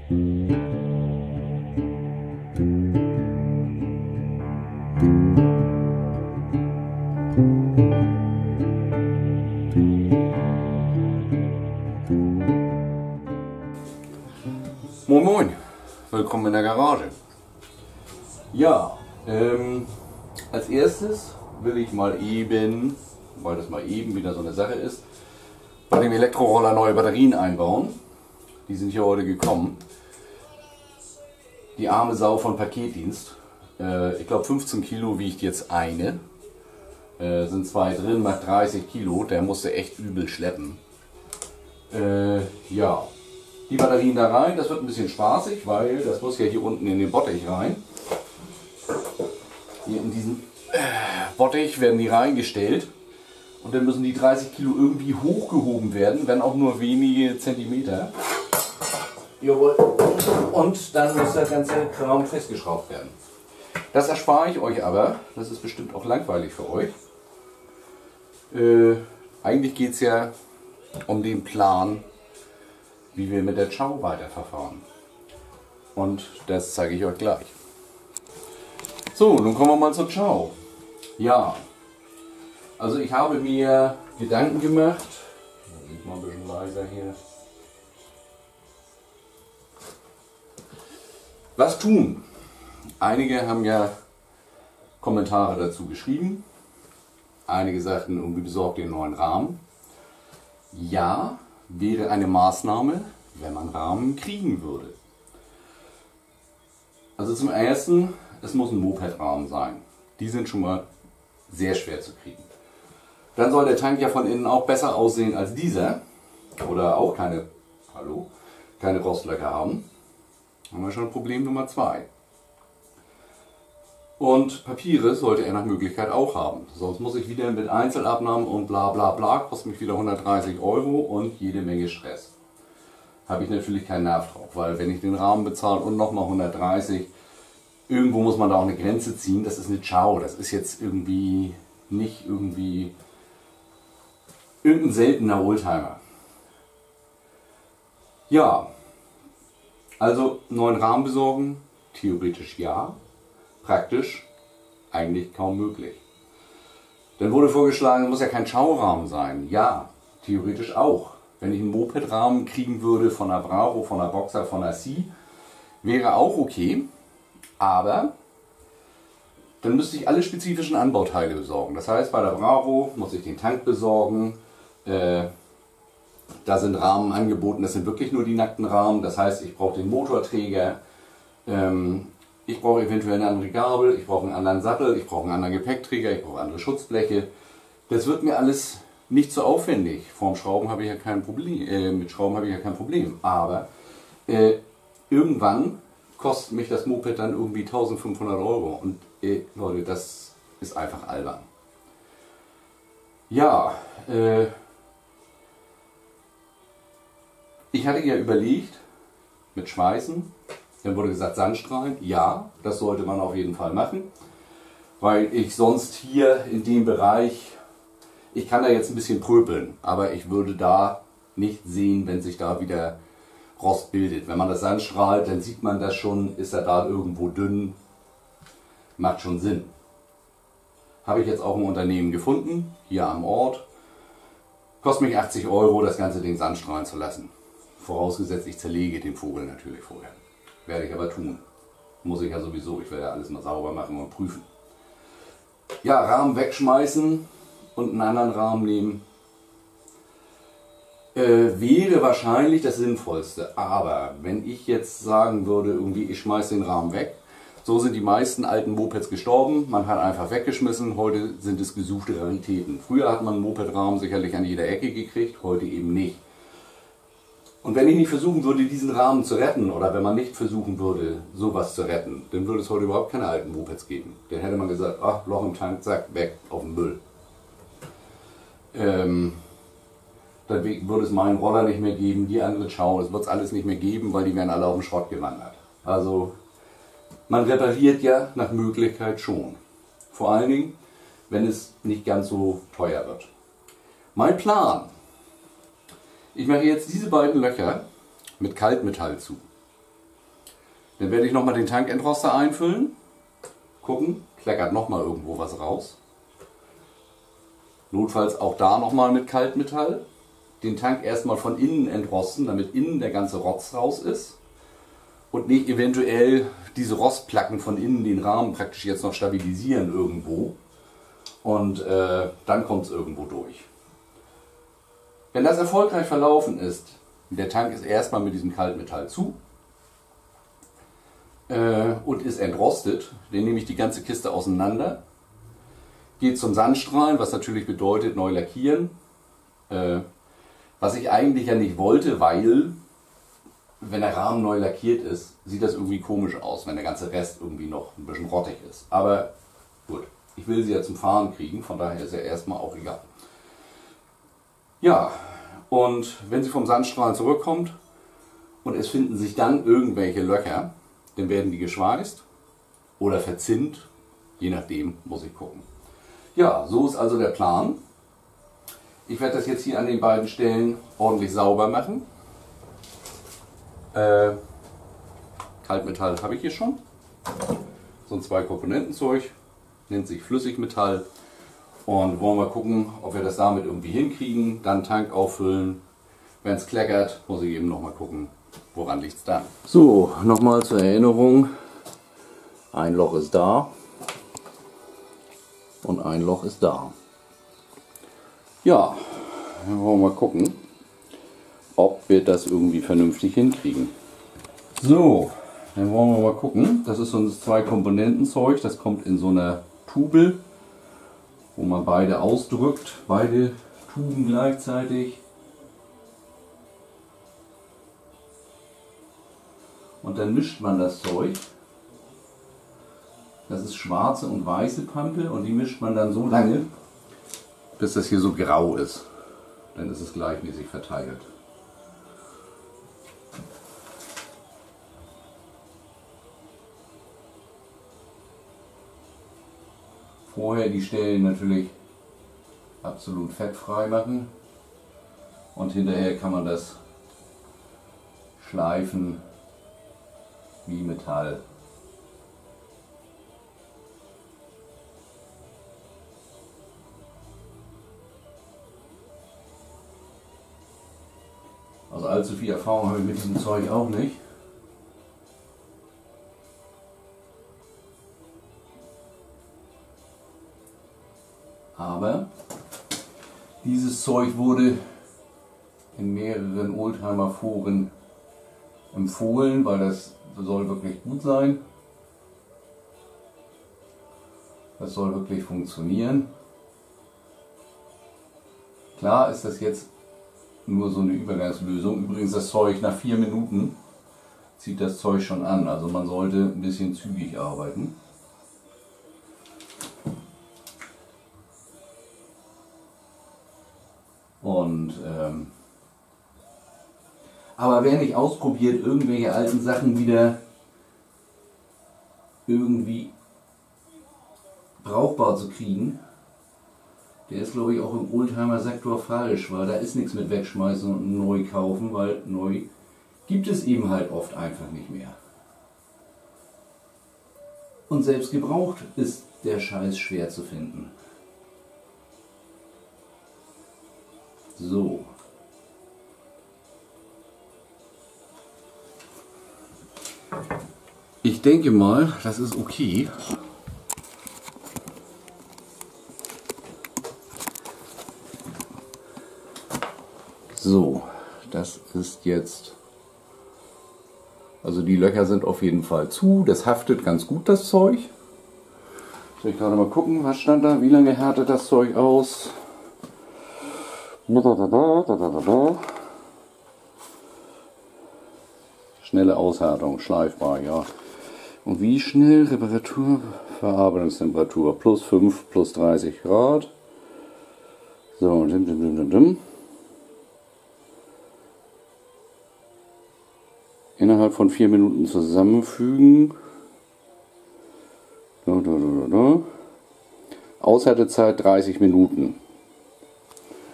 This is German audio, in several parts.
Moin Moin, willkommen in der Garage. Ja, als erstes will ich mal eben, weil das mal eben wieder so eine Sache ist, bei dem Elektroroller neue Batterien einbauen. Die sind hier heute gekommen. Die arme Sau von Paketdienst. Ich glaube 15 Kilo wiegt jetzt eine. Sind zwei drin, macht 30 Kilo. Der musste echt übel schleppen. Ja. Die Batterien da rein, das wird ein bisschen spaßig, weil das muss ja hier unten in den Bottich rein. Hier in diesen Bottich werden die reingestellt und dann müssen die 30 Kilo irgendwie hochgehoben werden, wenn auch nur wenige Zentimeter. Jawohl. Und dann muss der ganze Kram festgeschraubt werden. Das erspare ich euch aber, das ist bestimmt auch langweilig für euch. Eigentlich geht es ja um den Plan, wie wir mit der Chow weiterverfahren. Und das zeige ich euch gleich. So, nun kommen wir mal zur Chow. Ja, also ich habe mir Gedanken gemacht. Sieht mal ein bisschen leiser hier. Was tun? Einige haben ja Kommentare dazu geschrieben. Einige sagten, irgendwie besorgt den neuen Rahmen. Ja, wäre eine Maßnahme, wenn man Rahmen kriegen würde. Also zum ersten, es muss ein Moped-Rahmen sein. Die sind schon mal sehr schwer zu kriegen. Dann soll der Tank ja von innen auch besser aussehen als dieser. Oder auch keine Rostlöcher haben. Haben wir schon Problem Nummer 2. Und Papiere sollte er nach Möglichkeit auch haben. Sonst muss ich wieder mit Einzelabnahmen und bla bla bla, kostet mich wieder 130 Euro und jede Menge Stress. Habe ich natürlich keinen Nerv drauf, weil wenn ich den Rahmen bezahle und nochmal 130, irgendwo muss man da auch eine Grenze ziehen. Das ist eine Chow, das ist jetzt irgendwie nicht irgendein seltener Oldtimer. Ja, also neuen Rahmen besorgen, theoretisch ja. Praktisch eigentlich kaum möglich. Dann wurde vorgeschlagen, muss ja kein Chow-Rahmen sein. Ja, theoretisch auch. Wenn ich einen Moped-Rahmen kriegen würde von einer Bravo, von einer Boxer, von einer C, wäre auch okay. Aber dann müsste ich alle spezifischen Anbauteile besorgen. Das heißt, bei der Bravo muss ich den Tank besorgen. Da sind Rahmen angeboten, das sind wirklich nur die nackten Rahmen. Das heißt, ich brauche den Motorträger. Ich brauche eventuell eine andere Gabel, ich brauche einen anderen Sattel, ich brauche einen anderen Gepäckträger, ich brauche andere Schutzbleche. Das wird mir alles nicht so aufwendig. Vorm Schrauben habe ich ja kein Problem, mit Schrauben habe ich ja kein Problem. Aber irgendwann kostet mich das Moped dann irgendwie 1500 Euro. Und Leute, das ist einfach albern. Ja, ich hatte ja überlegt, mit Schweißen. Dann wurde gesagt, Sandstrahlen, ja, das sollte man auf jeden Fall machen, weil ich sonst hier in dem Bereich, ich kann da jetzt ein bisschen pröpeln, aber ich würde da nicht sehen, wenn sich da wieder Rost bildet. Wenn man das sandstrahlt, dann sieht man das schon, ist er da irgendwo dünn, macht schon Sinn. Habe ich jetzt auch ein Unternehmen gefunden, hier am Ort, kostet mich 80 Euro, das ganze Ding sandstrahlen zu lassen. Vorausgesetzt, ich zerlege den Vogel natürlich vorher. Werde ich aber tun. Muss ich ja sowieso. Ich werde ja alles mal sauber machen und prüfen. Ja, Rahmen wegschmeißen und einen anderen Rahmen nehmen. Wäre wahrscheinlich das Sinnvollste. Aber wenn ich jetzt sagen würde, irgendwie ich schmeiße den Rahmen weg. So sind die meisten alten Mopeds gestorben. Man hat einfach weggeschmissen. Heute sind es gesuchte Raritäten. Früher hat man einen Mopedrahmen sicherlich an jeder Ecke gekriegt. Heute eben nicht. Und wenn ich nicht versuchen würde, diesen Rahmen zu retten, oder wenn man nicht versuchen würde, sowas zu retten, dann würde es heute überhaupt keine alten Mopeds geben. Dann hätte man gesagt, ach, Loch im Tank, zack, weg, auf den Müll. Dann würde es meinen Roller nicht mehr geben, die andere Chow, das wird es alles nicht mehr geben, weil die werden alle auf den Schrott gewandert. Also, man repariert ja nach Möglichkeit schon. Vor allen Dingen, wenn es nicht ganz so teuer wird. Mein Plan: Ich mache jetzt diese beiden Löcher mit Kaltmetall zu. Dann werde ich nochmal den Tankentroster einfüllen. Gucken, kleckert nochmal irgendwo was raus. Notfalls auch da nochmal mit Kaltmetall. Den Tank erstmal von innen entrosten, damit innen der ganze Rotz raus ist. Und nicht eventuell diese Rostplatten von innen den Rahmen praktisch jetzt noch stabilisieren irgendwo. Und dann kommt es irgendwo durch. Wenn das erfolgreich verlaufen ist, der Tank ist erstmal mit diesem Kaltmetall zu und ist entrostet, dann nehme ich die ganze Kiste auseinander, gehe zum Sandstrahlen, was natürlich bedeutet neu lackieren. Was ich eigentlich ja nicht wollte, weil wenn der Rahmen neu lackiert ist, sieht das irgendwie komisch aus, wenn der ganze Rest irgendwie noch ein bisschen rottig ist. Aber gut, ich will sie ja zum Fahren kriegen, von daher ist ja erstmal auch egal. Ja, und wenn sie vom Sandstrahlen zurückkommt und es finden sich dann irgendwelche Löcher, dann werden die geschweißt oder verzinnt, je nachdem, muss ich gucken. Ja, so ist also der Plan. Ich werde das jetzt hier an den beiden Stellen ordentlich sauber machen. Kaltmetall habe ich hier schon. So ein 2-Komponenten-Zeug, nennt sich Flüssigmetall. Und wollen wir gucken, ob wir das damit irgendwie hinkriegen. Dann Tank auffüllen. Wenn es kleckert, muss ich eben nochmal gucken, woran liegt es dann. So, nochmal zur Erinnerung. Ein Loch ist da. Und ein Loch ist da. Ja, dann wollen wir mal gucken, ob wir das irgendwie vernünftig hinkriegen. So, dann wollen wir mal gucken. Das ist so ein 2-Komponenten-Zeug. Das kommt in so einer Tube, wo man beide ausdrückt, beide Tuben gleichzeitig. Und dann mischt man das Zeug. Das ist schwarze und weiße Pampe und die mischt man dann so lange, bis das hier so grau ist. Dann ist es gleichmäßig verteilt. Vorher die Stellen natürlich absolut fettfrei machen und hinterher kann man das schleifen wie Metall. Also allzu viel Erfahrung habe ich mit diesem Zeug auch nicht. Aber dieses Zeug wurde in mehreren Oldtimer-Foren empfohlen, weil das soll wirklich gut sein. Das soll wirklich funktionieren. Klar ist das jetzt nur so eine Übergangslösung. Übrigens das Zeug nach 4 Minuten zieht das Zeug schon an. Also man sollte ein bisschen zügig arbeiten. Und aber wer nicht ausprobiert, irgendwelche alten Sachen wieder irgendwie brauchbar zu kriegen, der ist, glaube ich, auch im Oldtimer-Sektor falsch, weil da ist nichts mit wegschmeißen und neu kaufen, weil neu gibt es eben halt oft einfach nicht mehr. Und selbst gebraucht ist der Scheiß schwer zu finden. So. Ich denke mal, das ist okay. So, das ist jetzt, also die Löcher sind auf jeden Fall zu, das haftet ganz gut, das Zeug. Soll ich gerade mal gucken, was stand da, wie lange härtet das Zeug aus? Schnelle Aushärtung, schleifbar, ja. Und wie schnell? Reparatur, Verarbeitungstemperatur, plus 5, plus 30 Grad. So, innerhalb von 4 Minuten zusammenfügen. Aushärtezeit 30 Minuten.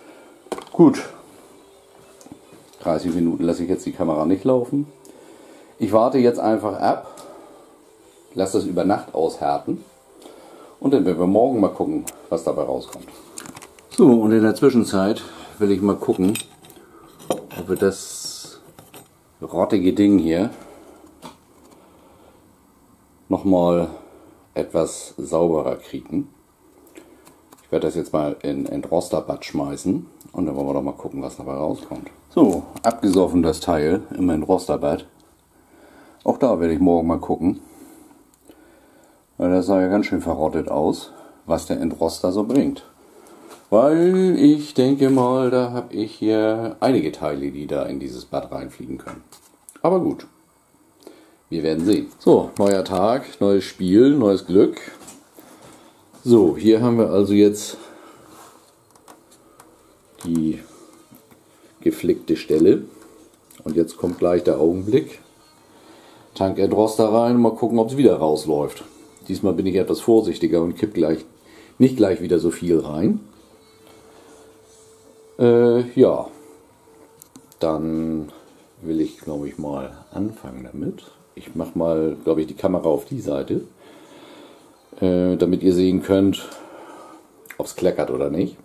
Gut. 30 Minuten lasse ich jetzt die Kamera nicht laufen. Ich warte jetzt einfach ab, lasse das über Nacht aushärten und dann werden wir morgen mal gucken, was dabei rauskommt. So, und in der Zwischenzeit will ich mal gucken, ob wir das rottige Ding hier nochmal etwas sauberer kriegen. Ich werde das jetzt mal in Entrosterbad schmeißen und dann wollen wir doch mal gucken, was dabei rauskommt. So, abgesoffen das Teil im Entrosterbad. Auch da werde ich morgen mal gucken, weil das sah ja ganz schön verrottet aus, was der Entroster so bringt. Weil ich denke mal, da habe ich hier einige Teile, die da in dieses Bad reinfliegen können. Aber gut, wir werden sehen. So, neuer Tag, neues Spiel, neues Glück. So, hier haben wir also jetzt die geflickte Stelle. Und jetzt kommt gleich der Augenblick. Tankentroster rein, mal gucken, ob es wieder rausläuft. Diesmal bin ich etwas vorsichtiger und kipp nicht gleich wieder so viel rein. Ja, dann will ich, glaube ich, mal anfangen damit. Ich mache mal, glaube ich, die Kamera auf die Seite, damit ihr sehen könnt, ob es kleckert oder nicht.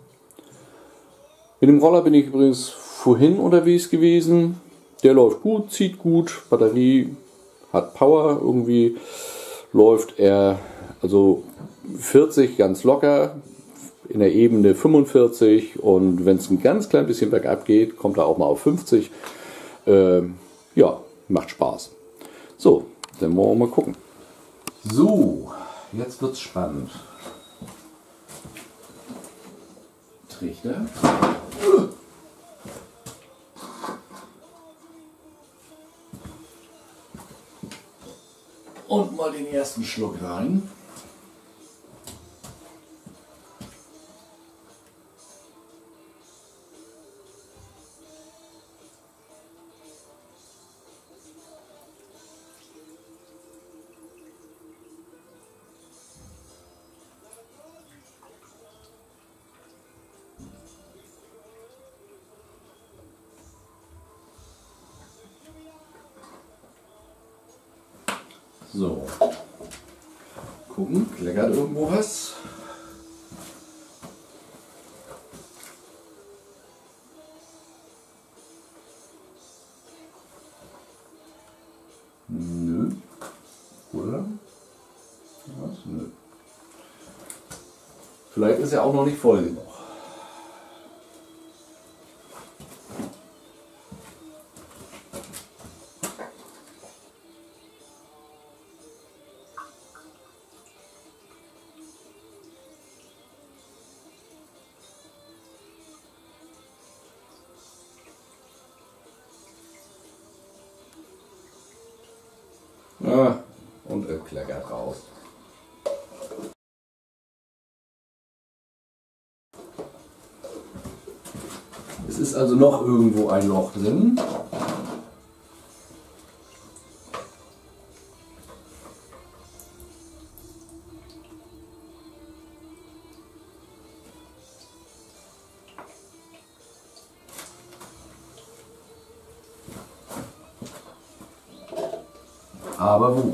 Mit dem Roller bin ich übrigens vorhin unterwegs gewesen. Der läuft gut, zieht gut, Batterie hat Power, irgendwie läuft er also 40 ganz locker, in der Ebene 45 und wenn es ein ganz klein bisschen bergab geht, kommt er auch mal auf 50. Ja, macht Spaß. So, dann wollen wir mal gucken. So, jetzt wird's spannend. Trichter. Und mal den ersten Schluck rein. So, gucken, kleckert irgendwo was? Nö. Oder? Was? Nö. Vielleicht ist er auch noch nicht voll genug. Ah, und er kleckert raus. Es ist also noch irgendwo ein Loch drin. Aber wo?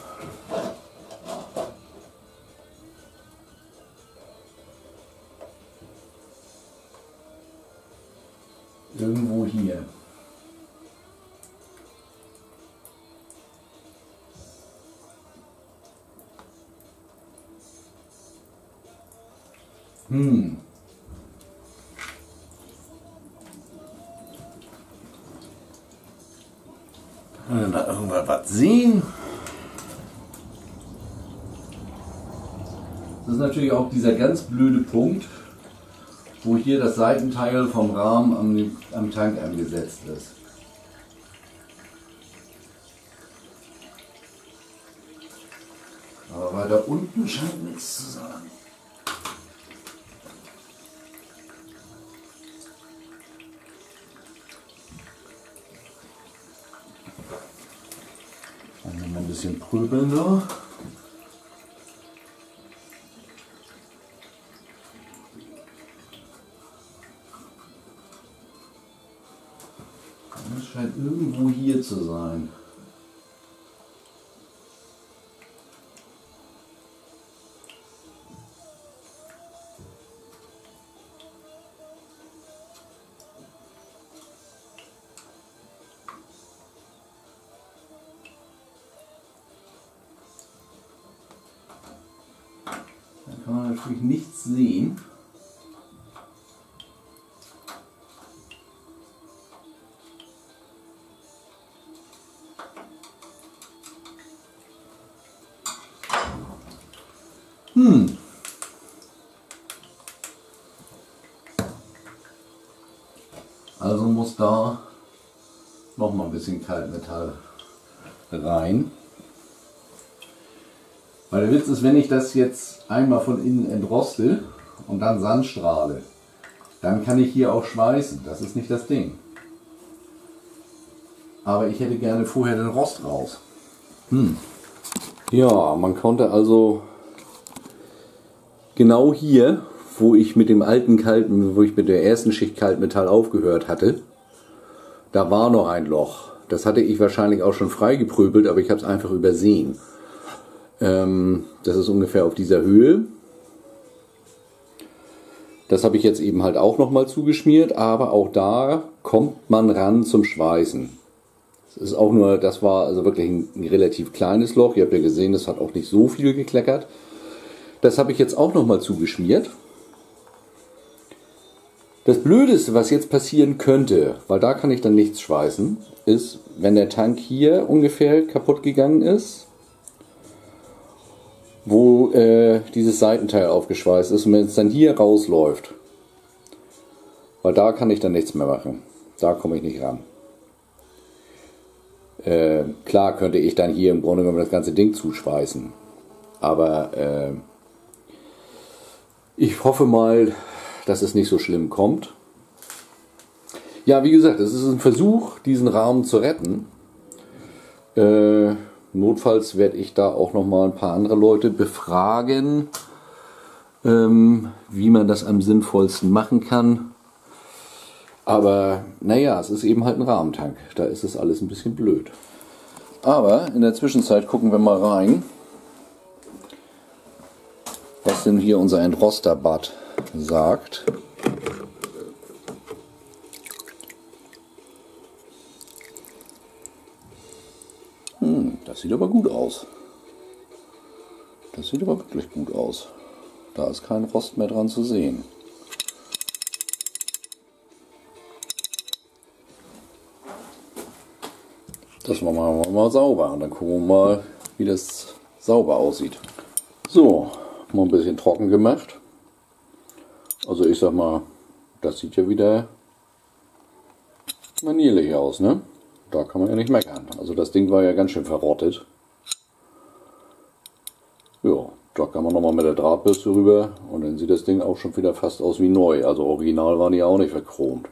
Irgendwo hier. Können wir da irgendwann was sehen? Das ist natürlich auch dieser ganz blöde Punkt, wo hier das Seitenteil vom Rahmen am Tank angesetzt ist. Aber weiter unten scheint nichts zu sein. Dann nehmen wir ein bisschen prügeln da. Das scheint irgendwo hier zu sein. kann man natürlich nichts sehen. Also muss da noch mal ein bisschen Kaltmetall rein. Weil der Witz ist, wenn ich das jetzt einmal von innen entroste und dann sandstrahle, dann kann ich hier auch schweißen. Das ist nicht das Ding. Aber ich hätte gerne vorher den Rost raus. Ja, man konnte also genau hier, wo ich mit dem wo ich mit der ersten Schicht Kaltmetall aufgehört hatte, da war noch ein Loch. Das hatte ich wahrscheinlich auch schon freigeprügelt, aber ich habe es einfach übersehen. Das ist ungefähr auf dieser Höhe. Das habe ich jetzt eben halt auch nochmal zugeschmiert, aber auch da kommt man ran zum Schweißen. Das ist auch nur, das war also wirklich ein relativ kleines Loch. Ihr habt ja gesehen, das hat auch nicht so viel gekleckert. Das habe ich jetzt auch nochmal zugeschmiert. Das Blödeste, was jetzt passieren könnte, weil da kann ich dann nichts schweißen, ist, wenn der Tank hier ungefähr kaputt gegangen ist, wo dieses Seitenteil aufgeschweißt ist und wenn es dann hier rausläuft, weil da kann ich dann nichts mehr machen. Da komme ich nicht ran. Klar könnte ich dann hier im Grunde genommen das ganze Ding zuschweißen, aber ich hoffe mal, dass es nicht so schlimm kommt. Ja, wie gesagt, es ist ein Versuch, diesen Rahmen zu retten. Notfalls werde ich da auch noch mal ein paar andere Leute befragen, wie man das am sinnvollsten machen kann. Aber naja, es ist eben halt ein Rahmentank. Da ist es alles ein bisschen blöd. Aber in der Zwischenzeit gucken wir mal rein, was denn hier unser Entrosterbad sagt. Das sieht aber gut aus. Das sieht aber wirklich gut aus. Da ist kein Rost mehr dran zu sehen. Das machen wir mal sauber und dann gucken wir mal, wie das sauber aussieht. So, mal ein bisschen trocken gemacht. Also ich sag mal, das sieht ja wieder manierlich aus, ne? Da kann man ja nicht meckern. Also das Ding war ja ganz schön verrottet. Ja, da kann man nochmal mit der Drahtbürste rüber und dann sieht das Ding auch schon wieder fast aus wie neu. Also original waren die auch nicht verchromt.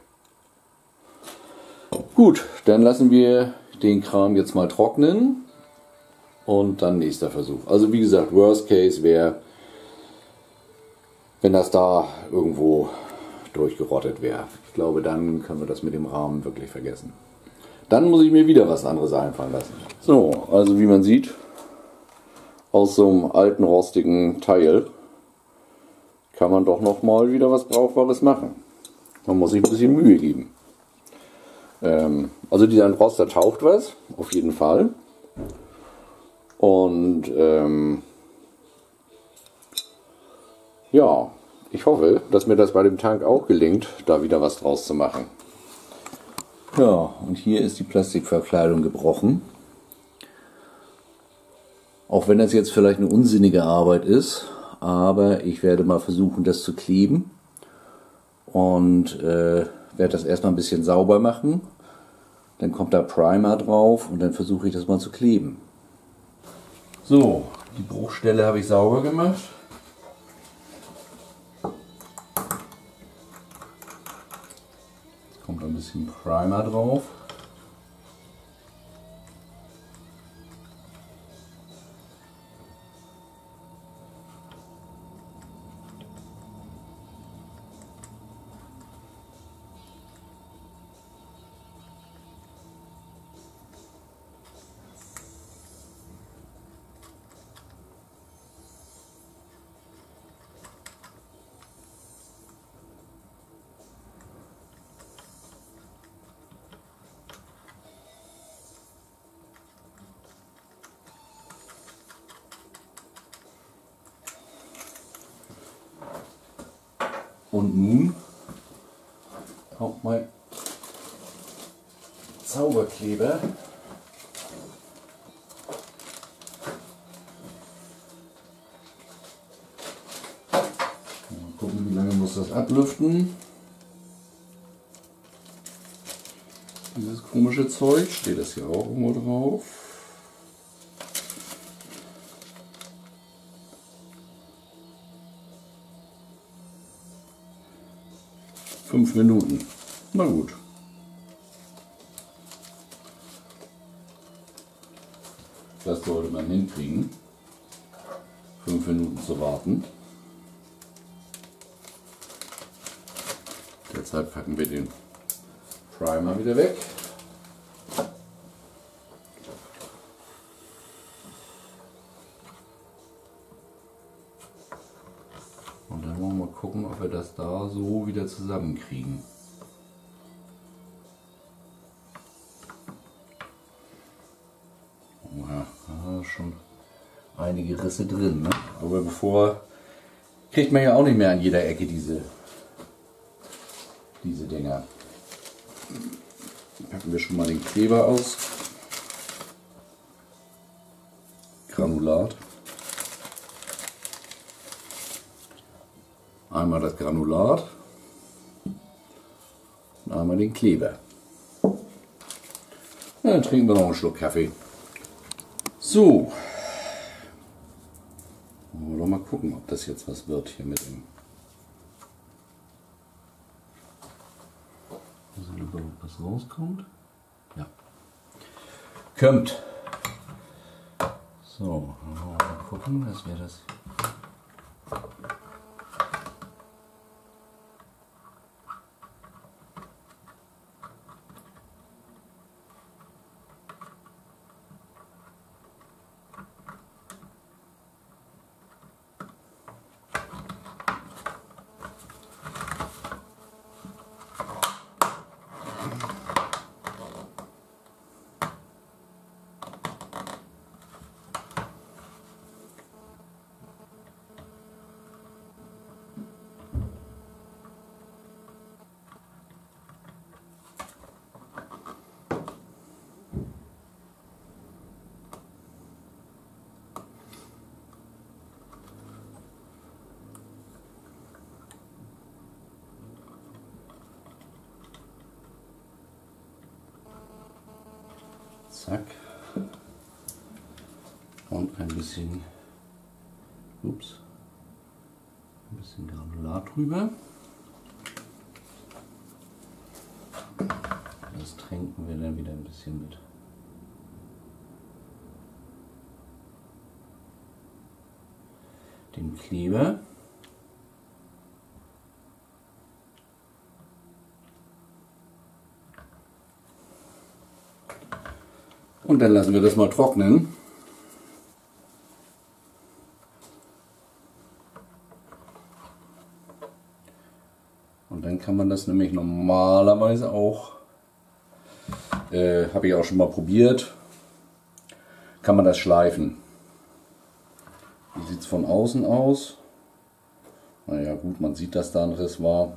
Gut, dann lassen wir den Kram jetzt mal trocknen und dann nächster Versuch. Also wie gesagt, Worst Case wäre, wenn das da irgendwo durchgerottet wäre. Ich glaube, dann können wir das mit dem Rahmen wirklich vergessen. Dann muss ich mir wieder was anderes einfallen lassen. So, also wie man sieht, aus so einem alten rostigen Teil kann man doch noch mal wieder was Brauchbares machen. Man muss sich ein bisschen Mühe geben. Also dieser Roster taucht was, auf jeden Fall. Und ja, ich hoffe, dass mir das bei dem Tank auch gelingt, da wieder was draus zu machen. Ja, und hier ist die Plastikverkleidung gebrochen. Auch wenn das jetzt vielleicht eine unsinnige Arbeit ist, aber ich werde mal versuchen, das zu kleben. Und werde das erstmal ein bisschen sauber machen. Dann kommt da Primer drauf und dann versuche ich das mal zu kleben. So, die Bruchstelle habe ich sauber gemacht. Jetzt kommt ein bisschen Primer drauf. Und nun kommt mein Zauberkleber. Mal gucken, wie lange muss das ablüften. Dieses komische Zeug, steht das hier auch irgendwo drauf? Fünf Minuten. Na gut. Das sollte man hinkriegen. 5 Minuten zu warten. Derzeit packen wir den Primer wieder weg. Und dann wollen wir mal gucken, ob wir das da so wieder zusammenkriegen. Ja, schon einige Risse drin, ne? Aber bevor kriegt man ja auch nicht mehr an jeder Ecke diese Dinger. Packen wir schon mal den Kleber aus. Granulat. Einmal das Granulat und einmal den Kleber. Ja, dann trinken wir noch einen Schluck Kaffee. So. Wollen wir doch mal gucken, ob das jetzt was wird hier mit dem. Also überhaupt was rauskommt. Ja. Kommt. So, dann wollen wir mal gucken, dass wir das. Zack. Und ein bisschen Granulat drüber. Das tränken wir dann wieder ein bisschen mit. Dem Kleber. Und dann lassen wir das mal trocknen. Und dann kann man das nämlich normalerweise auch, habe ich auch schon mal probiert, kann man das schleifen. Wie sieht es von außen aus? Naja gut, man sieht, dass da ein Riss war.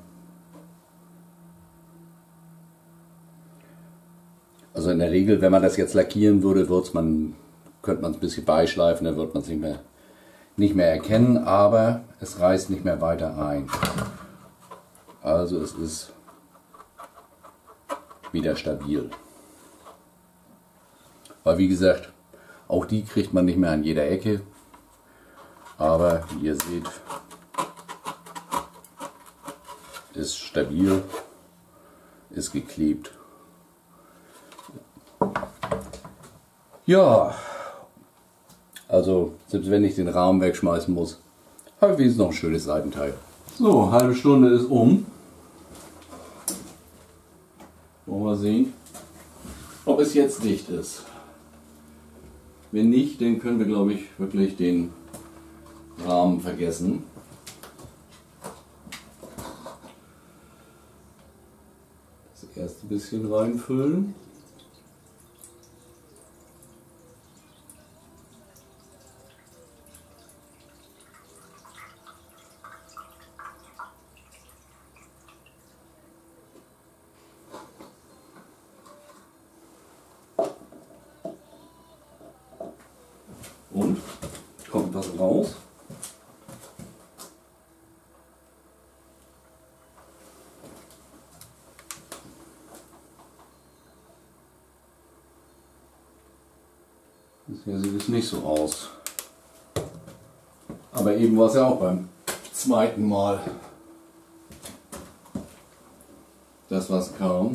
Also in der Regel, wenn man das jetzt lackieren würde, könnte man es ein bisschen beischleifen, dann wird man es nicht mehr erkennen, aber es reißt nicht mehr weiter ein. Also es ist wieder stabil. Weil wie gesagt, auch die kriegt man nicht mehr an jeder Ecke, aber wie ihr seht, ist stabil, ist geklebt. Ja, also selbst wenn ich den Rahmen wegschmeißen muss, habe ich wenigstens noch ein schönes Seitenteil. So, halbe Stunde ist um. Wollen wir sehen, ob es jetzt dicht ist. Wenn nicht, dann können wir, glaube ich, wirklich den Rahmen vergessen. Das erste bisschen reinfüllen. Und? Kommt was raus? Bisher sieht es nicht so aus. Aber eben war es ja auch beim zweiten Mal, das was kam.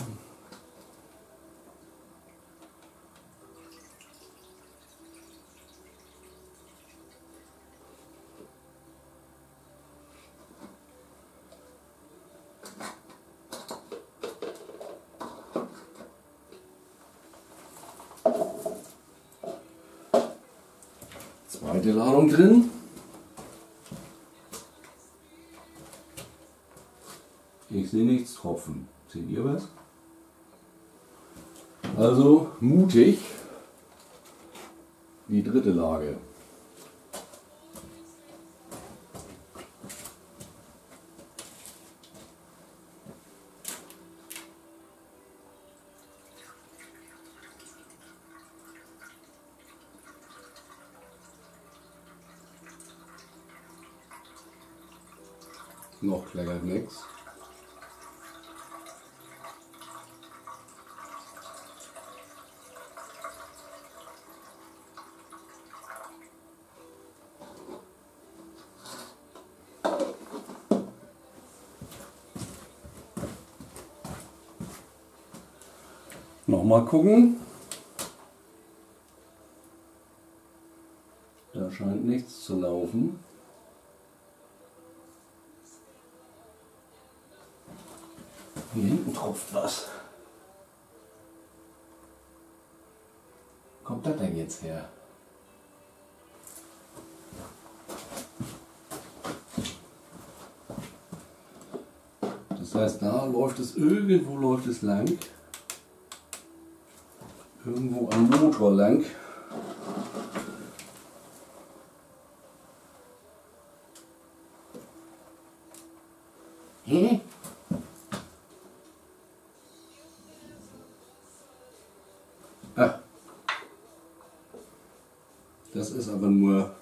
Zweite Ladung drin. Ich sehe nichts tropfen. Seht ihr was? Also mutig. Die dritte Lage. Noch kleckert nichts. Nochmal gucken. Da scheint nichts zu laufen. Hier hinten tropft was. Wo kommt das denn jetzt her? Das heißt, da läuft es, irgendwo läuft es lang. Irgendwo am Motor lang. Hä? Ah. Das ist aber nur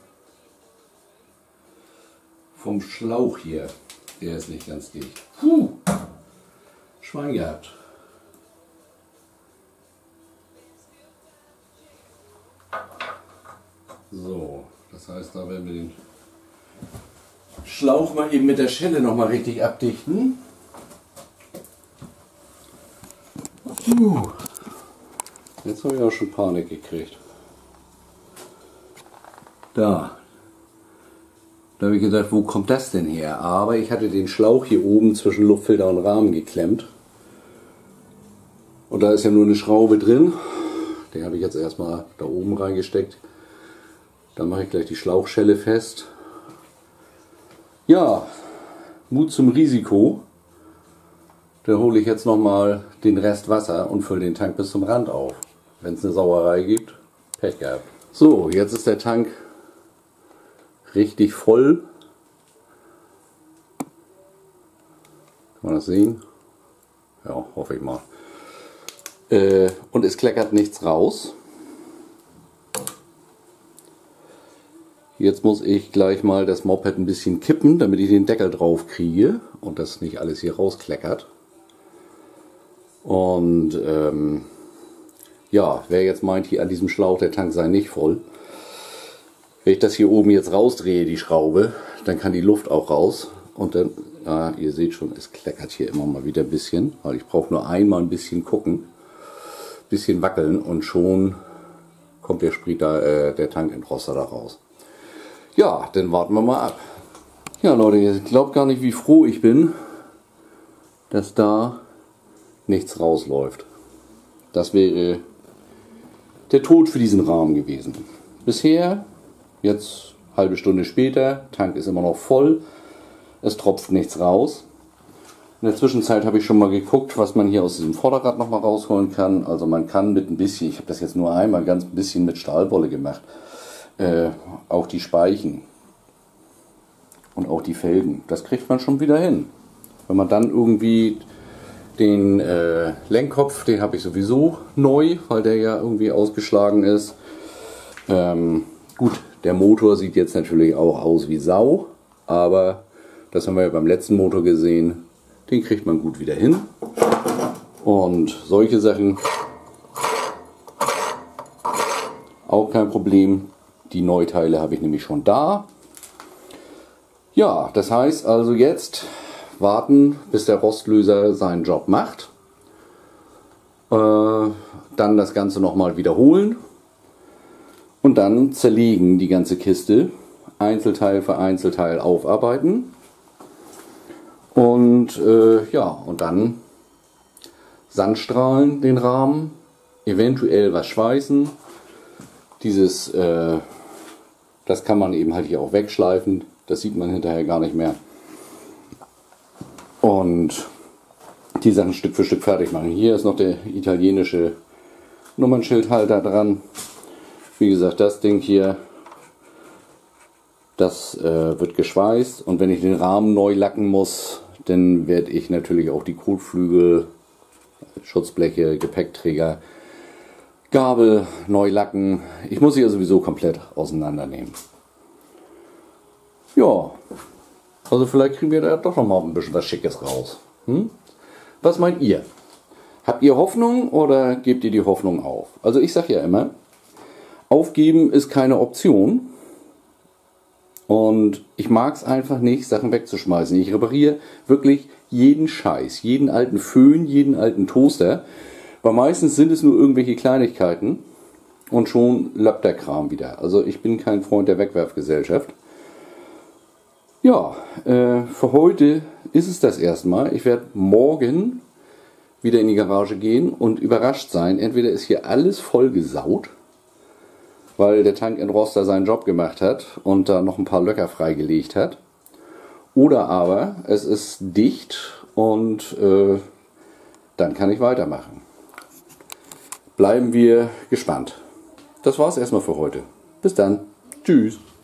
vom Schlauch hier. Der ist nicht ganz dicht. Puh. Schwein gehabt. So, das heißt, da werden wir den Schlauch mal eben mit der Schelle noch mal richtig abdichten. Jetzt habe ich auch schon Panik gekriegt. Da habe ich gedacht, wo kommt das denn her? Aber ich hatte den Schlauch hier oben zwischen Luftfilter und Rahmen geklemmt. Und da ist ja nur eine Schraube drin. Den habe ich jetzt erstmal da oben reingesteckt. Dann mache ich gleich die Schlauchschelle fest. Ja, Mut zum Risiko. Da hole ich jetzt nochmal den Rest Wasser und fülle den Tank bis zum Rand auf. Wenn es eine Sauerei gibt, Pech gehabt. So, jetzt ist der Tank richtig voll. Kann man das sehen? Ja, hoffe ich mal. Und es kleckert nichts raus. Jetzt muss ich gleich mal das Moped ein bisschen kippen, damit ich den Deckel drauf kriege und das nicht alles hier rauskleckert. Und ja, wer jetzt meint, hier an diesem Schlauch, der Tank sei nicht voll. Wenn ich das hier oben jetzt rausdrehe, die Schraube, dann kann die Luft auch raus. Und dann, ja, ihr seht schon, es kleckert hier immer mal wieder ein bisschen, weil ich brauche nur einmal ein bisschen gucken, ein bisschen wackeln und schon kommt der Spritter, der Tankentroster da raus. Ja, dann warten wir mal ab. Ja Leute, ihr glaubt gar nicht, wie froh ich bin, dass da nichts rausläuft. Das wäre der Tod für diesen Rahmen gewesen. Bisher, jetzt halbe Stunde später, Tank ist immer noch voll, es tropft nichts raus. In der Zwischenzeit habe ich schon mal geguckt, was man hier aus diesem Vorderrad noch mal rausholen kann. Also man kann mit ein bisschen, ich habe das jetzt nur einmal ganz ein bisschen mit Stahlwolle gemacht, auch die Speichen und auch die Felgen, das kriegt man schon wieder hin. Wenn man dann irgendwie den Lenkkopf, den habe ich sowieso neu, weil der ja irgendwie ausgeschlagen ist. Gut, der Motor sieht jetzt natürlich auch aus wie Sau, aber das haben wir ja beim letzten Motor gesehen, den kriegt man gut wieder hin. Und solche Sachen auch kein Problem. Die Neuteile habe ich nämlich schon da. Ja, das heißt also jetzt warten, bis der Rostlöser seinen Job macht. Dann das Ganze nochmal wiederholen. Und dann zerlegen die ganze Kiste. Einzelteil für Einzelteil aufarbeiten. Und ja, und dann Sandstrahlen den Rahmen. Eventuell was schweißen. Dieses, das kann man eben halt hier auch wegschleifen. Das sieht man hinterher gar nicht mehr. Und die Sachen Stück für Stück fertig machen. Hier ist noch der italienische Nummernschildhalter dran. Wie gesagt, das Ding hier, das wird geschweißt. Und wenn ich den Rahmen neu lacken muss, dann werde ich natürlich auch die Kotflügel, Schutzbleche, Gepäckträger, Gabel neu lacken. Ich muss sie ja sowieso komplett auseinandernehmen. Ja, also vielleicht kriegen wir da doch noch mal ein bisschen was Schickes raus. Was meint ihr? Habt ihr Hoffnung oder gebt ihr die Hoffnung auf? Also ich sage ja immer, aufgeben ist keine Option. Und ich mag es einfach nicht, Sachen wegzuschmeißen. Ich repariere wirklich jeden Scheiß, jeden alten Föhn, jeden alten Toaster. Weil meistens sind es nur irgendwelche Kleinigkeiten und schon lappt der Kram wieder. Also ich bin kein Freund der Wegwerfgesellschaft. Ja, für heute ist es das erstmal. Ich werde morgen wieder in die Garage gehen und überrascht sein. Entweder ist hier alles voll gesaut, weil der Tankenroster seinen Job gemacht hat und da noch ein paar Löcher freigelegt hat. Oder aber es ist dicht und dann kann ich weitermachen. Bleiben wir gespannt. Das war's erstmal für heute. Bis dann. Tschüss.